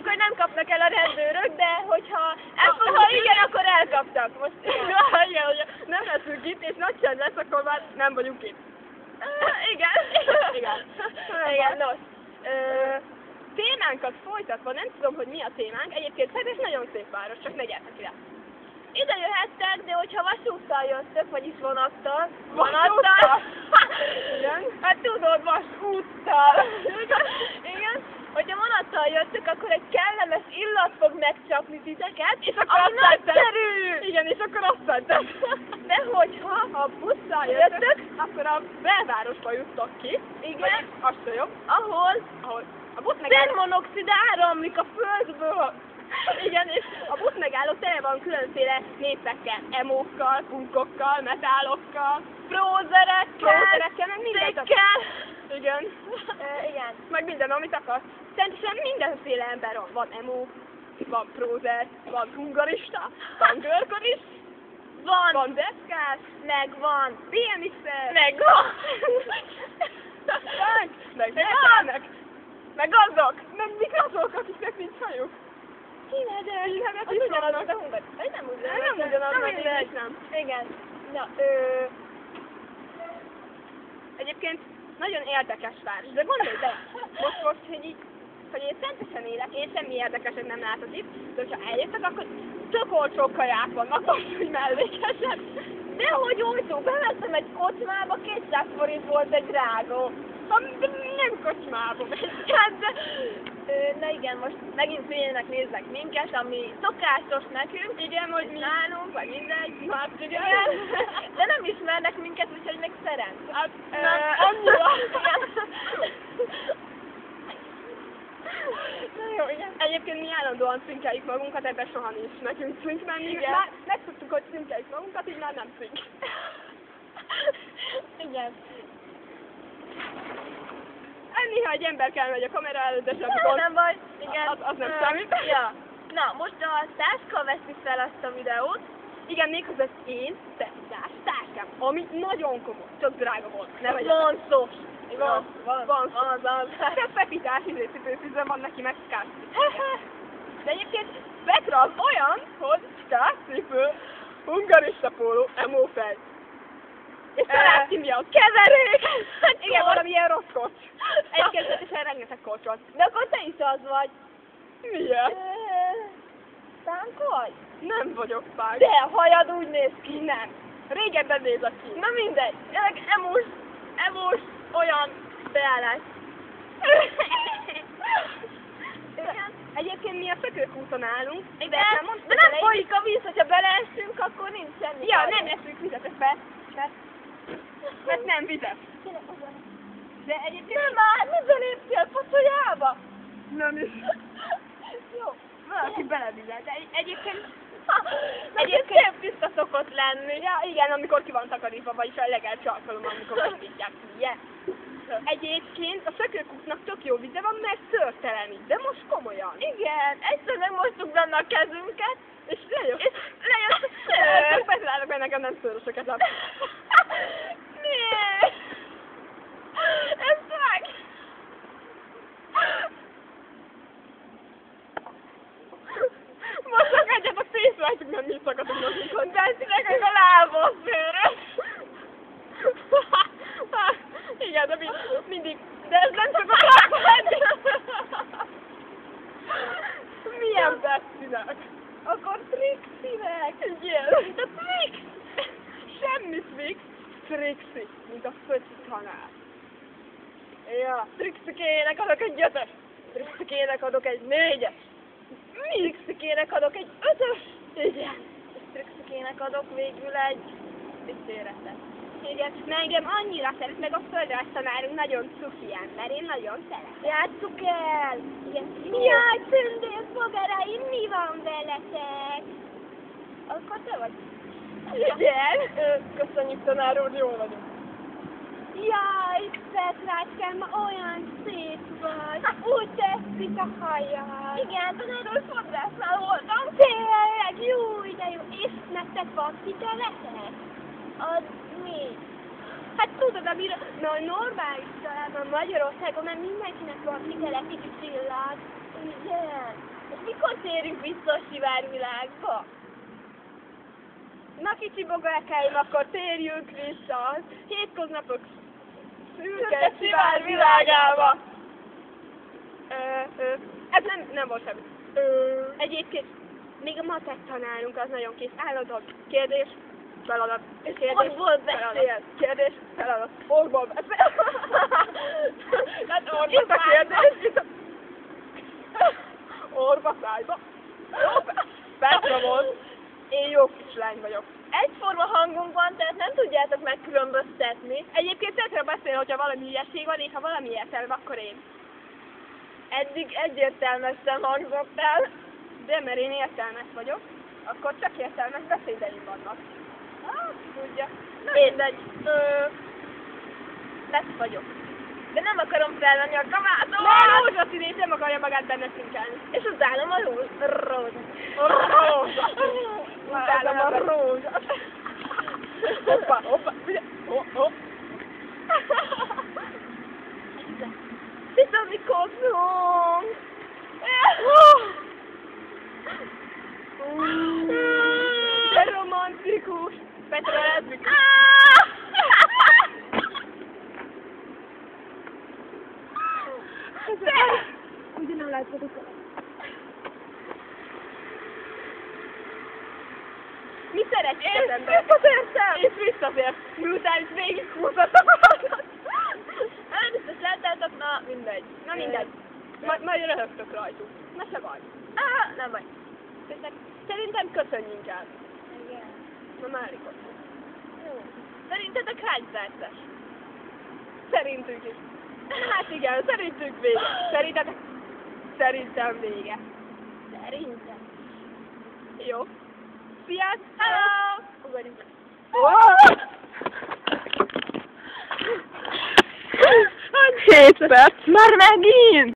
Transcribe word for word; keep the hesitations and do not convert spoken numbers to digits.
reméljük, hogy nem kapnak el a rendőrök, de hogyha, ha igen, akkor elkaptak. Most Ja, igen, hogy nem leszünk itt, és nagy csend lesz, akkor már nem vagyunk itt. Igen. Igen. Igen, nos. Ö, témánkat folytatva, nem tudom, hogy mi a témánk, egyébként Szeged nagyon szép város, csak ne gyertek ide. Ide jöhettek, de hogyha vasúttal jöttök, vagyis vonattal, Vonattal? Igen. Hát tudod, vasúttal. Igen. Hogyha vonattal jöttök, akkor egy kellemes illat fog megcsapni titeket, És akkor ami azt tettem. nagyszerű! Igen, és akkor azt tettem. De hogyha Ha busszal jöttök, jöttök, akkor a belvárosba juttok ki. igen, Az se jobb. ahol Ahol a busz meg szénmonoxid áramlik a földből. igen, és a busz megálló tele van különféle népekkel, emókkal, punkokkal, metálokkal, Prózerekkel, prózerekkel, meg mindent. székkel. Igen. Ö, igen. Meg minden, amit akarsz. Szerintem mindenféle ember van. Van emo, van prózer, van hungarista, van görkoris, Van, van deszkás, meg van, bé em iksz-er, meg van. meg, meg Meg zetának, meg azok, meg mik azok, akiknek nincs hajuk. Színhetes, Színhetes az is ugyanaz, vannak. de hungar. Ez nem ugyanaz. Nem ugyanaz, Na meg mindegy. így nem. Igen. Na, Ö, egyébként nagyon érdekes város, de gondolj be, most, most, hogy így, hogy én szentesen élek, én semmi érdekeset nem látok itt, de hogyha eljöttek, akkor tök olcsó kaják vannak, most, hogy mellékesek. de hogy olcsó, bevettem egy kocsmába, kétszáz forint volt egy drágó. Ha nem kocsmába megy. Hát, de, ö, na igen, most megint félnek néznek minket, ami szokásos nekünk. Igen, hogy mi Nálunk, vagy mindegy. hát igen. Igen. De nem ismernek minket, úgyhogy meg szeret. Hát, ö, Na, annyira. Na jó, igen. Egyébként mi állandóan cinkeljük magunkat, ebben soha nincs nekünk cink, mert mi Igen. már megszoktuk, hogy cinkeljük magunkat, így már nem cink. Igen. Néha egy ember kell megy a kamera előtt, de semmi Nem, gond. nem baj. Igen. Az, az nem Ö, számít. Ja. Na, most a Száska veszi fel azt a videót. Igen, méghozzá én, tesztás, táskám, ami nagyon komoly, csak drága volt. Ne vegyetek. Vonszos. Van, van, van. van, van. Csak pepitás izécipőfűző van neki, meg skászcipő. De egyébként Petra az olyan, hogy skászcipő, hungarista póló, emófej. És talán ki mi az? Keverék! Igen, valamilyen rossz kocs. Egyébként is rengeteg kocs van. De akkor te is az vagy. Milyen? Szánk vagy? Nem vagyok fák. De a hajad úgy néz ki. Nem. Régebben nézett ki. Na mindegy. Ennek emus, emus, olyan beállás. Igen. Egyébként mi a Szökőkúton állunk. Igen, de nem folyik a víz, hogyha beleessünk, akkor nincs semmi. Ja, baj. nem eszünk vizet, ez fel. Mert nem vizet. De egyébként... Nem már, mit beléptél pocsolyába? Nem is. Jó. Valaki belevizet. De egy, egyébként... Egyébként szép tiszta szokott lenni. Ja, igen, amikor ki van takarítva, vagyis a legelső alkalom, amikor megnyitják. Yeah. Egyébként a Szökőkútnak tök jó vize van, mert szőrtelenít, de most komolyan. Igen, egyszer megmostuk benne a kezünket, És lejött. és lejött a Csak szőr. betalálok, mert nekem nem szőrös a kezem. Miért? Ez meg! Most szakadjatok szét rajtuk, nem mi szakadunk nekünk. De nekünk a lábon szőrös. Igen, de mind, mindig. De ez nem csak a lábon. Milyen beszínek? Akkor Trixie-nek. Igen. Mint a Trix. Semmi Trix. Trixie, mint a föci tanár. Ja, Trixikének adok egy ötös. Trixikének adok egy négyes. Mi? Trixikének adok egy ötös. Igen. És Trixikének adok végül egy dicséretet. Igen, mert engem annyira szeret, meg a földrajz tanárunk nagyon cuki ember, én nagyon szeretem. Játsszuk el! Igen. Jaj, tündérfogaraim, mi van veletek? Akkor te vagy. Igen. Ö, Köszönjük, tanár úr, jól vagyunk. Jaj, Petrácskám, ma olyan szép vagy. Úgy tetszik a hajad. Igen, tanár úr, fodrásznál voltam. Tényleg, jó, de jó. És nektek van hiteletek? Az mi? Hát tudod, amire na, normális talán Magyarországon, mert mindenkinek van hitele, kicsi csillag. Igen. Mikor térünk vissza a sivárvilágba? Na kicsi bogákáim, akkor térjünk vissza a hétköznapok szürke szivár világába. Ö, ö, ez nem, nem volt semmi. Ö, egyébként még a matek tanárunk az nagyon kis állandóan. Kérdés, feladat, kérdés, Orból beszél. kérdés, feladat, orból beszél. Hát orba a kérdés. Orba szájba. Petra volt. Én jó kislány vagyok. Egyforma hangunk van, tehát nem tudjátok megkülönböztetni. Egyébként Petra beszél, hogyha valami ilyeség van, és ha valami értelme, akkor én. Eddig egyértelműen hangzott el. De mert én értelmes vagyok, akkor csak értelmes beszédeim vannak. Hát, tudja. Mindegy. Lesz vagyok. De nem akarom felvenni a kabátot. Ne, rózsaszínét nem akarja magát benne szinkelni. És utálom a rózsát. A rózsát. Utálom a rózsát. Hoppa, hoppa, figyelj. Hopp, hopp. Viszontlátásunk! De romantikus! Petra, leszbikus! Ugye nem látod utána. Mi szeretsz emberek? Visszatértem! És visszatért, miután itt végighúztatok alatt. Nem biztos láttátok, na mindegy. Na mindegy. Majd, majd röhögtök rajtuk. Na se baj. Á, nem baj. Szerintem köszönjünk el. Igen. Na Márikot. Jó. Szerintetek hány perces? Szerintünk is. Hát igen, szerintünk vége. Szerintetek? Szerintem vége. Szerintem. Jó. Sziasztok! Hello! Ugorjunk. Hét perc. Már megint!